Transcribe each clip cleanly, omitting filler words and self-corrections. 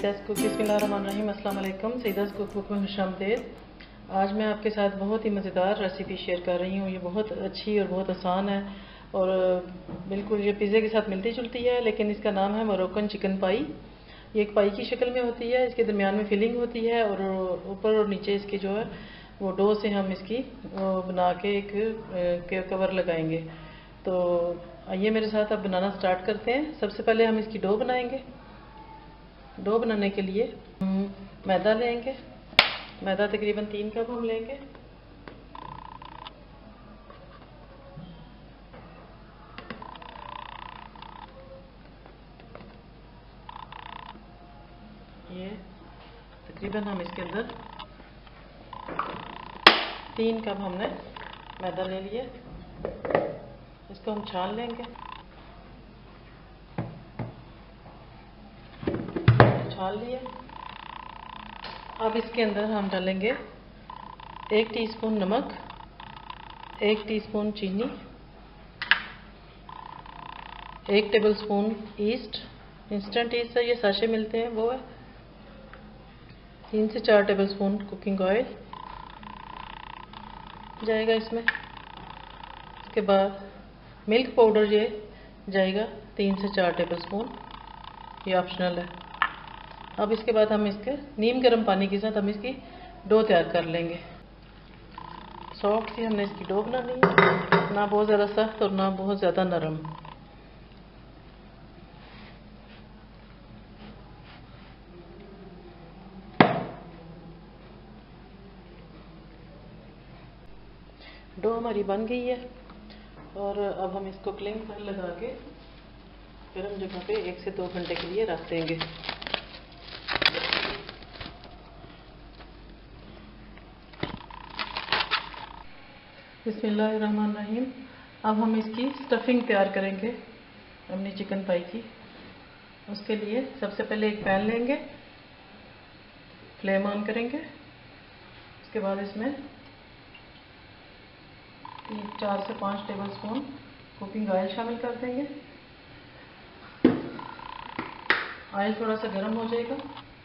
सईदास cook बिस्मिल्लाहिर्रहमानिर्रहीम अस्सलाम वालेकुम। सईदास कुकबुक में खुशामदीद। आज मैं आपके साथ बहुत ही मज़ेदार रेसिपी शेयर कर रही हूँ। ये बहुत अच्छी और बहुत आसान है और बिल्कुल ये पिज़्ज़े के साथ मिलती जुलती है, लेकिन इसका नाम है मोरोकन चिकन पाई। ये एक पाई की शक्ल में होती है, इसके दरमियान में फिलिंग होती है और ऊपर और नीचे इसकी जो है वो डो से हम इसकी बना के एक कवर लगाएंगे। तो आइए मेरे साथ अब बनाना स्टार्ट करते हैं। सबसे पहले हम इसकी डो बनाएंगे। डो बनाने के लिए मैदा लेंगे। मैदा तकरीबन 3 कप हम लेंगे। ये तकरीबन हम इसके अंदर 3 कप हमने मैदा ले लिया। इसको हम छान लेंगे। छान लिए। अब इसके अंदर हम डालेंगे 1 टीस्पून नमक, 1 टीस्पून चीनी, 1 टेबलस्पून ईस्ट, इंस्टेंट ईस्ट है, ये साशे मिलते हैं वो है। 3 से 4 टेबलस्पून कुकिंग ऑयल जाएगा इसमें। इसके बाद मिल्क पाउडर ये जाएगा 3 से 4 टेबलस्पून, ये ऑप्शनल है। अब इसके बाद हम इसके नीम गर्म पानी के साथ हम इसकी डो तैयार कर लेंगे। सॉफ्ट सी हमने इसकी डो बनानी है, ना बहुत ज़्यादा सख्त और ना बहुत ज़्यादा नरम। डो हमारी बन गई है और अब हम इसको क्लिंग पर लगा के गर्म जगह पे 1 से 2 घंटे के लिए रख देंगे। बिस्मिल्लाहिर्रहमानिर्रहीम। अब हम इसकी स्टफिंग तैयार करेंगे अपनी चिकन पाई की। उसके लिए सबसे पहले एक पैन लेंगे, फ्लेम ऑन करेंगे। उसके बाद इसमें 4 से 5 टेबलस्पून कुकिंग ऑयल शामिल कर देंगे। ऑयल थोड़ा सा गर्म हो जाएगा।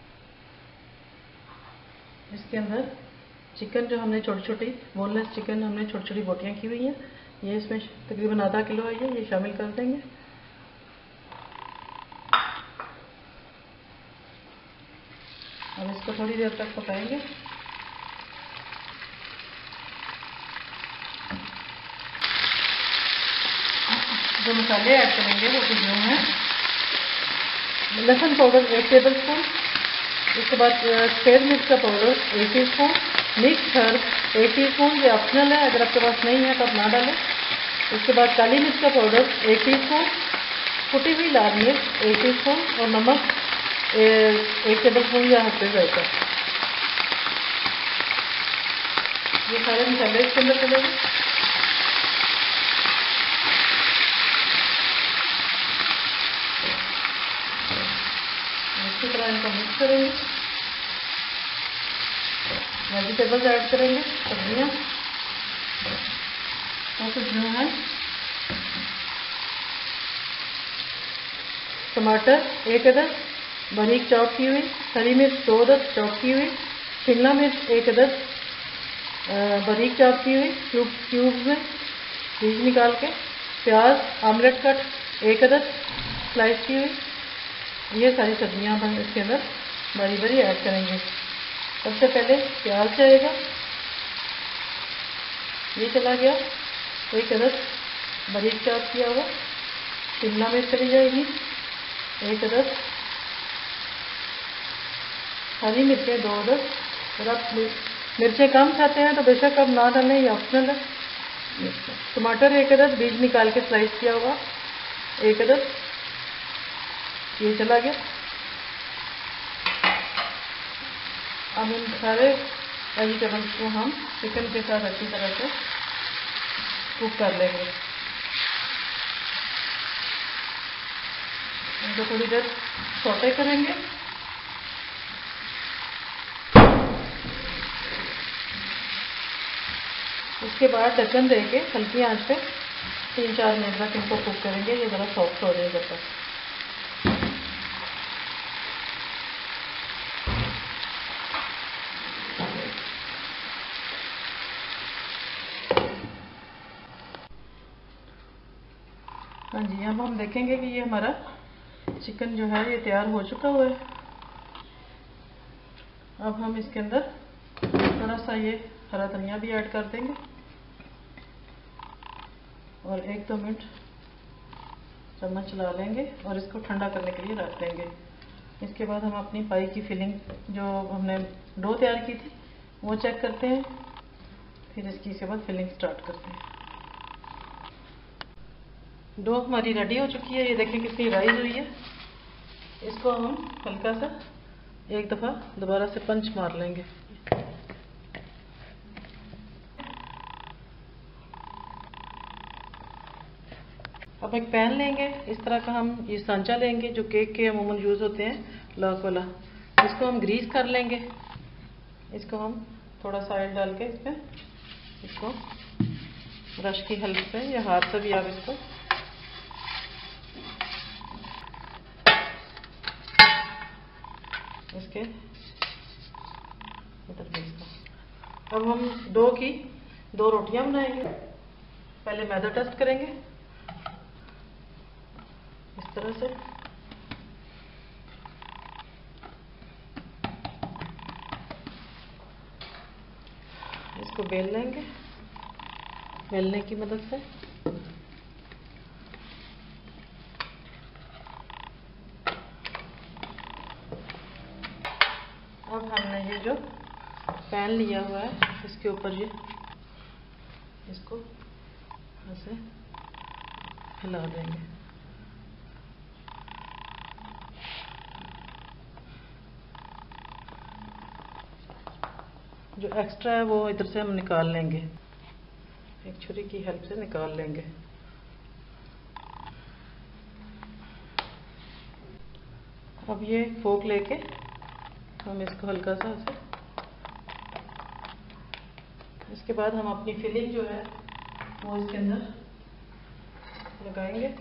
इसके अंदर चिकन जो हमने छोटी छोटी बोनलेस चिकन हमने छोटी छोटी बोटियां की हुई हैं, ये इसमें तकरीबन आधा किलो है, ये शामिल कर देंगे। अब इसको थोड़ी देर तक पकाएंगे। जो मसाले ऐड करेंगे वो कुछ यूँ हैं। लहसुन पाउडर 1 टेबलस्पून, उसके बाद सफ़ेद मिर्च का powder 1 teaspoon, mix herb 1 teaspoon, ये ऑप्शनल है, अगर आपके पास नहीं है तो आप ना डालें। उसके बाद काली मिर्च का पाउडर 1 टीस्पून, कुटी हुई लाल मिर्च 1 टीस्पून और नमक 1 टेबलस्पून या हफ्ते जाएगा। ये सारे मसाले इसके अंदर चलेंगे। इसी तरह इनको मिक्स करेंगे। वेजिटेबल्स ऐड करेंगे, सब्जियाँ और कुछ जो है टमाटर 1 अदद बारीक चॉप की हुई, हरी मिर्च 2 अदद चॉप की हुई, शिमला मिर्च 1 अदद बारीक चॉप की हुई क्यूब्स में बीज निकाल के, प्याज आमलेट कट 1 अदद स्लाइस की हुई। ये सारी सब्जियां हम इसके अंदर बारी बारी ऐड करेंगे। सबसे पहले प्याज जाएगा, ये चला गया 1 अदद बारीक चॉप किया हुआ। शिमला मिर्च चली जाएगी 1 अदद, हरी मिर्चें 2 अदद। अगर आप मिर्चें कम खाते हैं तो बेशक आप ना डालें, ये ऑप्शनल है। टमाटर 1 अदद बीज निकाल के स्लाइस किया हुआ 1 अदद, ये चला गया। अब इन सारे वेजिटेबल्स को हम चिकन के साथ अच्छी तरह से कुक कर लेंगे। इनको थोड़ी देर सौटे करेंगे। उसके बाद ढक्कन देके हल्की आंच पे 3-4 मिनट तक इनको कुक करेंगे। ये ज़रा सॉफ्ट हो जाए जब तक। हाँ जी, अब हम देखेंगे कि ये हमारा चिकन जो है ये तैयार हो चुका हुआ है। अब हम इसके अंदर थोड़ा सा ये हरा धनिया भी ऐड कर देंगे और 1-2 मिनट चम्मच चला लेंगे और इसको ठंडा करने के लिए रख देंगे। इसके बाद हम अपनी पाई की फिलिंग जो हमने डो तैयार की थी वो चेक करते हैं, फिर इसके बाद फिलिंग स्टार्ट करते हैं। डो हमारी रेडी हो चुकी है, ये देखें कितनी राइज हुई है। इसको हम हल्का सा एक दफ़ा दोबारा से पंच मार लेंगे। अब एक पैन लेंगे, इस तरह का हम ये सांचा लेंगे जो केक के अमूमन यूज़ होते हैं, लॉक वाला। इसको हम ग्रीस कर लेंगे। इसको हम थोड़ा सा ऑयल डाल के इस पर इसको ब्रश की हेल्प से या हाथ से भी आप इसको इसके इधर भी इसको। अब हम डो की 2 रोटियां बनाएंगे। पहले मैदा टेस्ट करेंगे इस तरह से। इसको बेल लेंगे बेलने की मदद से। अब हमने ये जो पैन लिया हुआ है इसके ऊपर ये इसको ऐसे हिला देंगे। जो एक्स्ट्रा है वो इधर से हम निकाल लेंगे, एक छुरी की हेल्प से निकाल लेंगे। अब ये फोक लेके हम इसको हल्का सा ऐसे, इसके बाद हम अपनी फिलिंग जो है वो इसके अंदर लगाएंगे।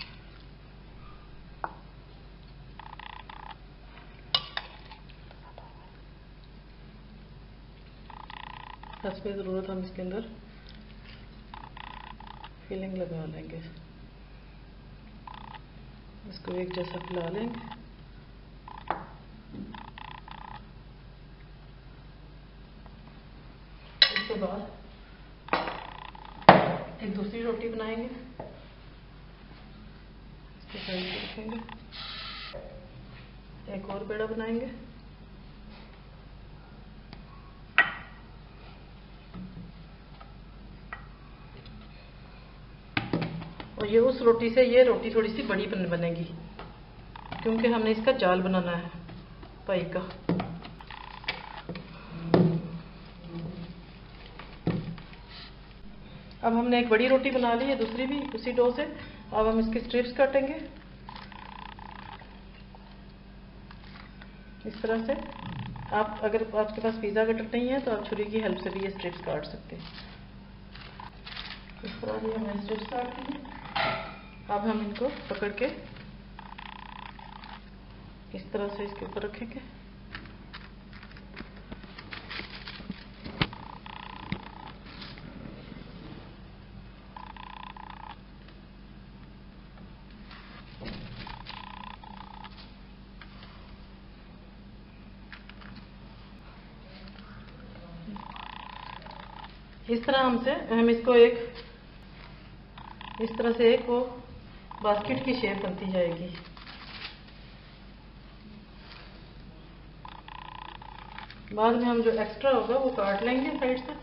हंसपे ज़रूरत हम इसके अंदर फिलिंग लगा लेंगे। इसको एक जैसा फैला लेंगे। इसके बाद एक दूसरी रोटी बनाएंगे, इसके साइड पे रखेंगे। एक और पेड़ा बनाएंगे। और ये उस रोटी से ये रोटी थोड़ी सी बड़ी बनेगी क्योंकि हमने इसका जाल बनाना है पाई का। अब हमने एक बड़ी रोटी बना ली है, दूसरी भी उसी डो से। अब हम इसके स्ट्रिप्स काटेंगे इस तरह से। आप अगर आपके पास पिज़्ज़ा कटर नहीं है तो आप छुरी की हेल्प से भी ये स्ट्रिप्स काट सकते हैं। इस तरह से हमने स्ट्रिप्स काट ली। अब हम इनको पकड़ के इस तरह से इसके ऊपर रखेंगे। इस तरह हम इसको इस तरह से एक वो बास्केट की शेप बनती जाएगी। बाद में हम जो एक्स्ट्रा होगा वो काट लेंगे साइड से।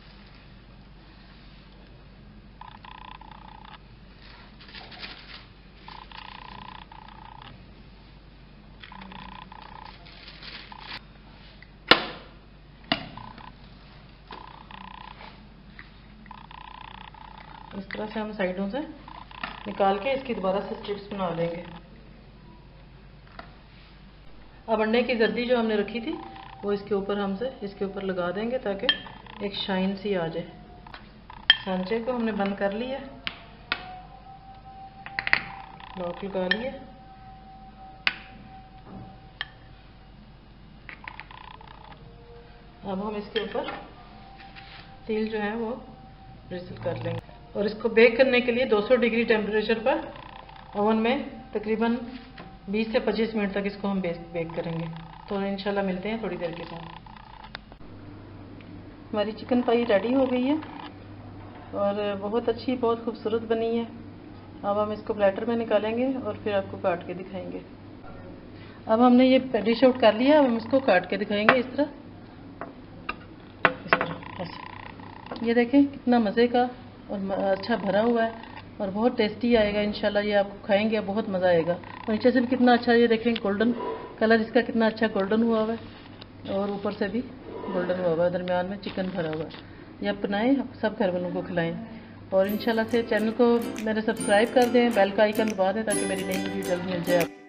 इस तरह से हम साइडों से निकाल के इसकी दोबारा से स्ट्रिप्स बना लेंगे। अब अंडे की जर्दी जो हमने रखी थी वो इसके ऊपर लगा देंगे ताकि एक शाइन सी आ जाए। सांचे को हमने बंद कर लिया, लॉक लगा लिया। अब हम इसके ऊपर तिल जो है वो ड्रिजल कर लेंगे और इसको बेक करने के लिए 200 डिग्री टेम्परेचर पर ओवन में तकरीबन 20 से 25 मिनट तक इसको हम बेक करेंगे। तो इंशाल्लाह मिलते हैं थोड़ी देर के साथ। हमारी चिकन पाई रेडी हो गई है और बहुत अच्छी, बहुत खूबसूरत बनी है। अब हम इसको प्लेटर में निकालेंगे और फिर आपको काट के दिखाएंगे। अब हमने ये डिश आउट कर लिया, अब हम इसको काट के दिखाएंगे इस तरह ऐसे। ये देखें कितना मज़े का और अच्छा भरा हुआ है और बहुत टेस्टी आएगा इंशाल्लाह। ये आपको खाएंगे बहुत मज़ा आएगा। और नीचे से भी कितना अच्छा, ये देखें गोल्डन कलर इसका कितना अच्छा गोल्डन हुआ हुआ है और ऊपर से भी गोल्डन हुआ हुआ है, दरमियान में चिकन भरा हुआ है। ये आप बनाएं, सब घर वालों को खिलाएं और इंशाल्लाह से चैनल को मेरे सब्सक्राइब कर दें, बेल का आइकन दबा दें ताकि मेरी नई वीडियो जल्द मिल जाए।